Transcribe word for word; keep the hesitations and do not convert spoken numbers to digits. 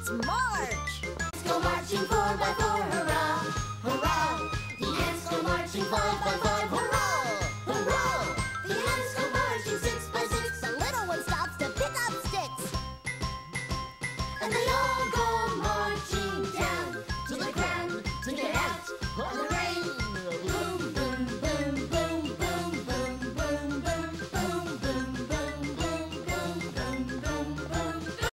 Let's march! Let's go marching four by four, hurrah, hurrah! The ants go marching five by